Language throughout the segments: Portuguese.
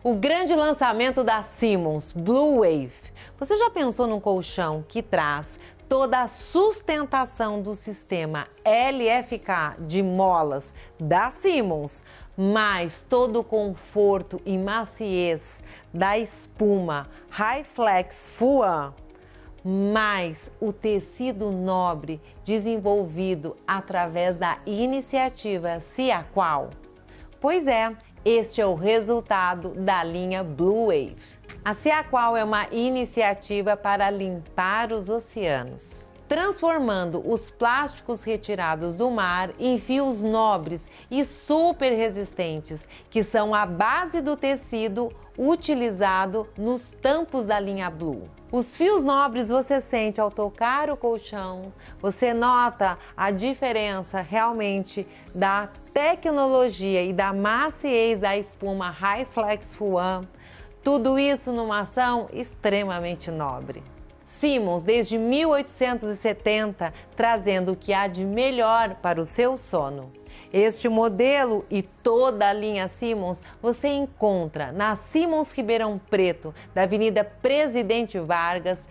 O grande lançamento da Simmons, Blue Wave. Você já pensou num colchão que traz toda a sustentação do sistema LFK de molas da Simmons, mais todo o conforto e maciez da espuma Hi-Flex Fuan, mais o tecido nobre desenvolvido através da iniciativa Ciaqual? Pois é, este é o resultado da linha Blue Wave. A Ciaqual é uma iniciativa para limpar os oceanos, transformando os plásticos retirados do mar em fios nobres e super resistentes, que são a base do tecido utilizado nos tampos da linha Blue. Os fios nobres você sente ao tocar o colchão, você nota a diferença realmente da tecnologia e da maciez da espuma Hi-Flex Fuan, tudo isso numa ação extremamente nobre. Simmons, desde 1870, trazendo o que há de melhor para o seu sono. Este modelo e toda a linha Simmons você encontra na Simmons Ribeirão Preto, da Avenida Presidente Vargas,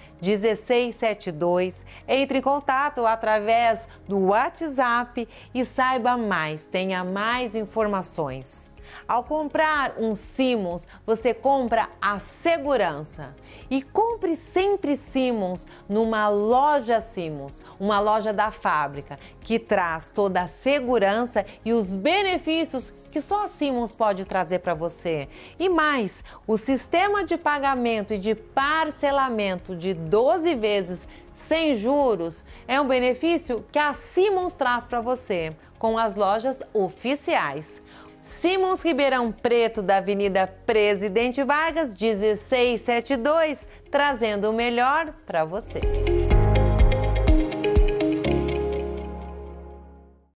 1672. Entre em contato através do WhatsApp e saiba mais, tenha mais informações. Ao comprar um Simmons, você compra a segurança. E compre sempre Simmons numa loja Simmons, uma loja da fábrica, que traz toda a segurança e os benefícios que só a Simmons pode trazer para você. E mais, o sistema de pagamento e de parcelamento de 12 vezes sem juros é um benefício que a Simmons traz para você, com as lojas oficiais. Simmons Ribeirão Preto, da Avenida Presidente Vargas, 1672, trazendo o melhor para você.